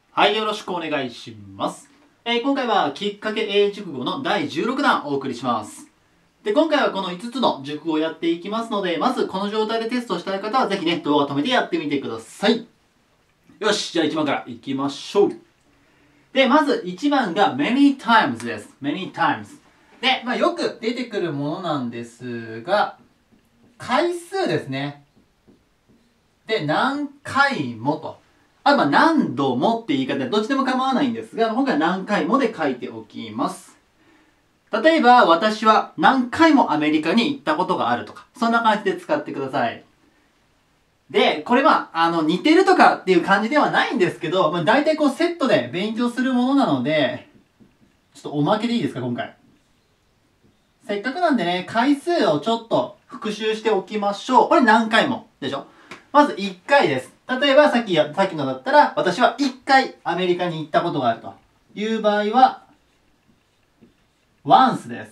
はい、よろしくお願いします。今回はきっかけ英熟語の第16弾をお送りします。で、今回はこの5つの熟語をやっていきますので、まずこの状態でテストしたい方はぜひね、動画止めてやってみてください。よし、じゃあ1番からいきましょう。で、まず1番が many times です。many times。で、よく出てくるものなんですが、回数ですね。で、何回もと。何度もって言い方でどっちでも構わないんですが、今回は何回もで書いておきます。例えば、私は何回もアメリカに行ったことがあるとか、そんな感じで使ってください。で、これ似てるとかっていう感じではないんですけど、大体セットで勉強するものなので、ちょっとおまけでいいですか、今回。せっかくなんでね、回数をちょっと復習しておきましょう。これ何回もでしょ。まず1回です。例えばさっきのだったら、私は1回アメリカに行ったことがあるという場合は、once です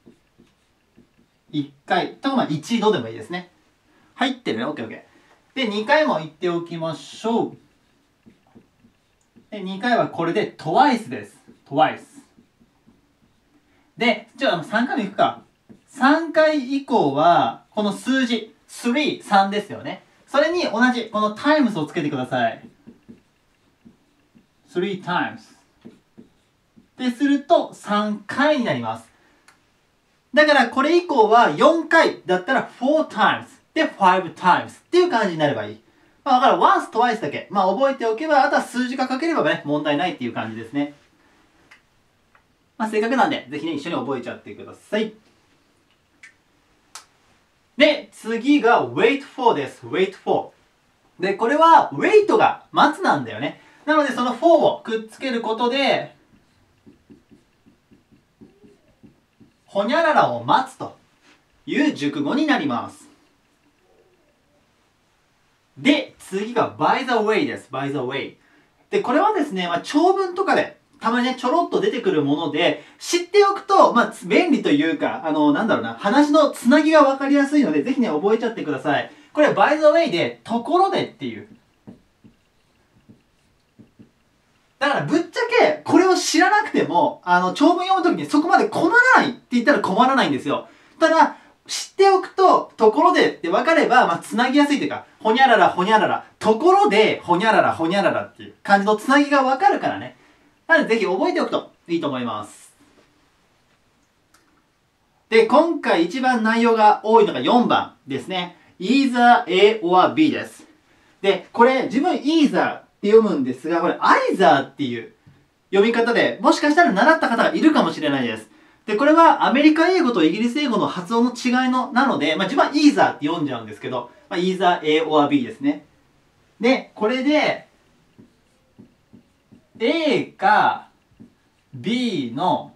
。1回。とか一度でもいいですね。入ってるね。OKOK。で、2回も言っておきましょう。で、2回はこれで twice です。twice。で、じゃあ3回もいくか。3回以降は、この数字、3ですよね。それに同じ、この times をつけてください。3 times。ですると3回になります。だからこれ以降は4回だったら4 times で5 times っていう感じになればいい。だから once twice だけ、覚えておけば、あとは数字が書ければね、問題ないっていう感じですね。せっかくなんで、ぜひね、一緒に覚えちゃってください。で、次が wait for です。wait for。で、これは wait が待つなんだよね。なので、その for をくっつけることで、ほにゃららを待つという熟語になります。で、次が by the way です。by the way。で、これはですね、長文とかでたまにね、ちょろっと出てくるもので、知っておくと、便利というか、話のつなぎがわかりやすいので、ぜひね、覚えちゃってください。これは by the way で、ところでっていう。だからぶっちゃけこれを知らなくても長文読むときにそこまで困らないって言ったら困らないんですよ。ただ知っておくとところでって分かればつなぎやすいというか、ほにゃららほにゃららところでほにゃららほにゃららっていう感じのつなぎが分かるからね。なのでぜひ覚えておくといいと思います。で、今回一番内容が多いのが4番ですね。either A or B です。で、これ自分 eitherって読むんですが、これ either っていう読み方で、もしかしたら習った方がいるかもしれないです。で、これはアメリカ英語とイギリス英語の発音の違いなので、自分は either って読んじゃうんですけど、either A or B ですね。で、これで、A か B の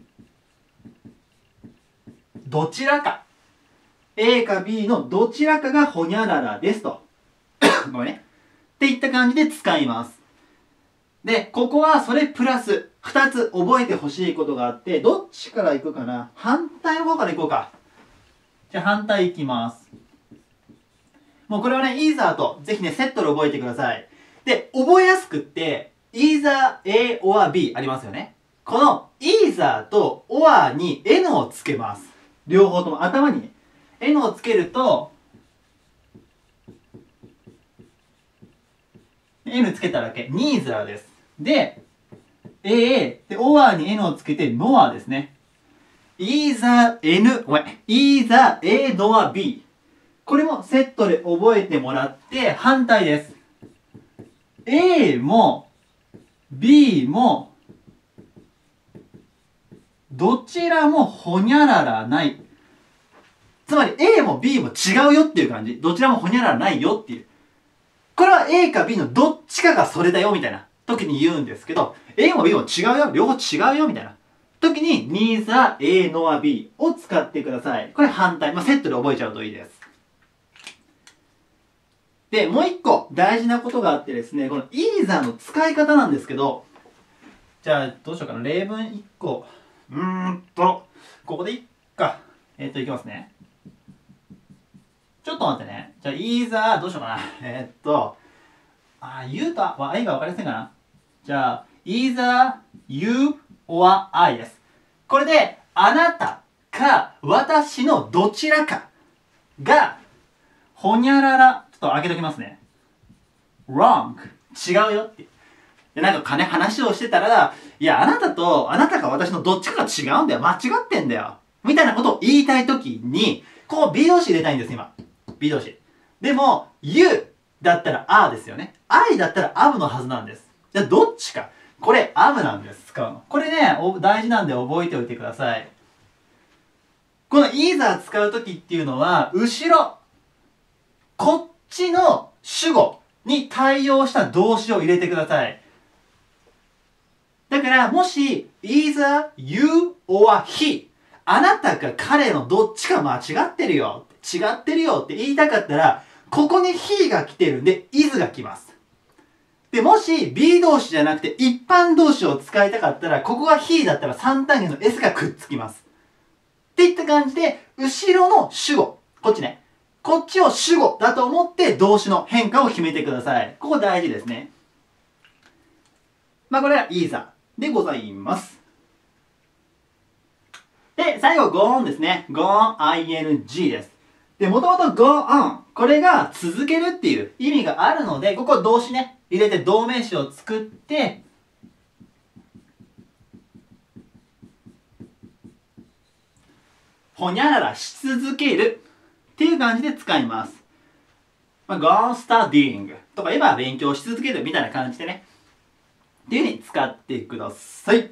どちらか。A か B のどちらかがほにゃららですと。ごめんね。っていった感じで使います。で、ここはそれプラス2つ覚えてほしいことがあって、どっちから行くかな。反対の方から行こうか。じゃあ反対行きます。もうこれはね、either とぜひね、セットで覚えてください。で、覚えやすくって、either A or B ありますよね。この either と or に N をつけます。両方とも頭に N をつけると、N つけただけ、neither です。で、A で、or に N をつけて nor ですね。either A nor B。これもセットで覚えてもらって反対です。A も B もどちらもほにゃららない。つまり A も B も違うよっていう感じ。どちらもほにゃららないよっていう。これは A か B のどっちかがそれだよみたいな時に言うんですけど、A も B も違うよ、両方違うよみたいな時に neither A nor B を使ってください。これ反対。セットで覚えちゃうといいです。で、もう一個大事なことがあってですね、この either の使い方なんですけど、じゃあどうしようかな。例文1個。ここでいっか。いきますね。ちょっと待ってね。じゃあ either どうしようかな。言うと、愛が分かりやすいかな。 じゃあ、either you or I です。これで、あなたか私のどちらかが、ほにゃらら、ちょっと開けときますね。wrong。違うよって。で、なんか話をしてたら、いや、あなたか私のどっちかが違うんだよ。間違ってんだよ。みたいなことを言いたいときに、ここ B 動詞入れたいんです、今。B 動詞。でも、you だったら are ですよね。I だったら am のはずなんです。じゃあ、どっちか。これ am なんです、使うの。これね、大事なんで覚えておいてください。この either 使うときっていうのは、後ろ、こっちの主語に対応した動詞を入れてください。だから、もし、either you or he あなたか彼のどっちか間違ってるよって言いたかったら、ここに he が来てるんで、is が来ます。で、もし B 動詞じゃなくて一般動詞を使いたかったら、ここが he だったら3単元の s がくっつきます。っていった感じで、後ろの主語、こっちね。こっちを主語だと思って動詞の変化を決めてください。ここ大事ですね。まあこれは either でございます。で、最後 go on ですね。go on ing です。で、もともと go on これが続けるっていう意味があるので、ここ動詞ね、入れて動名詞を作って、ほにゃららし続けるっていう感じで使います。まあ、go on studying とか言えば勉強し続けるみたいな感じでね。っていう風に使ってください。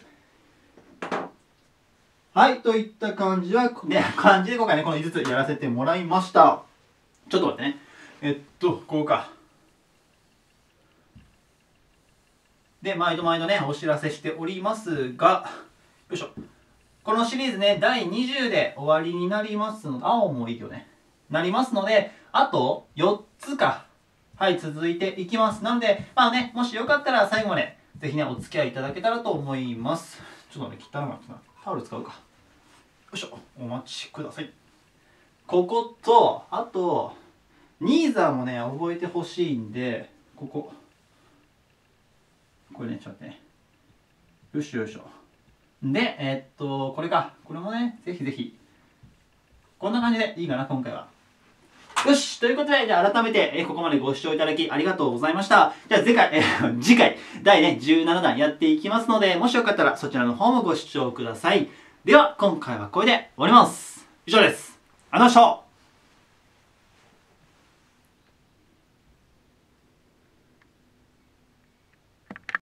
はい、といった感じで今回ね、この5つやらせてもらいました。ちょっと待ってね。こうか。で、毎度ね、お知らせしておりますが、よいしょ。このシリーズね、第20で終わりになりますので、青もいいよね。なりますので、あと4つか。はい、続いていきます。なので、まあね、もしよかったら最後まで、ぜひね、お付き合いいただけたらと思います。ちょっとね、汚くなってな。タオル使うか。よいしょ、お待ちください。ここと、あと、ニーザーもね、覚えてほしいんで、これね、ちょっと待ってね。よいしょ。で、これか。これもね、ぜひ。こんな感じでいいかな、今回は。よしということで、じゃあ改めて、ここまでご視聴いただきありがとうございました。じゃあ次回、第ね、17弾やっていきますので、もしよかったらそちらの方もご視聴ください。では、今回はこれで終わります。以上です。ありがとうございました。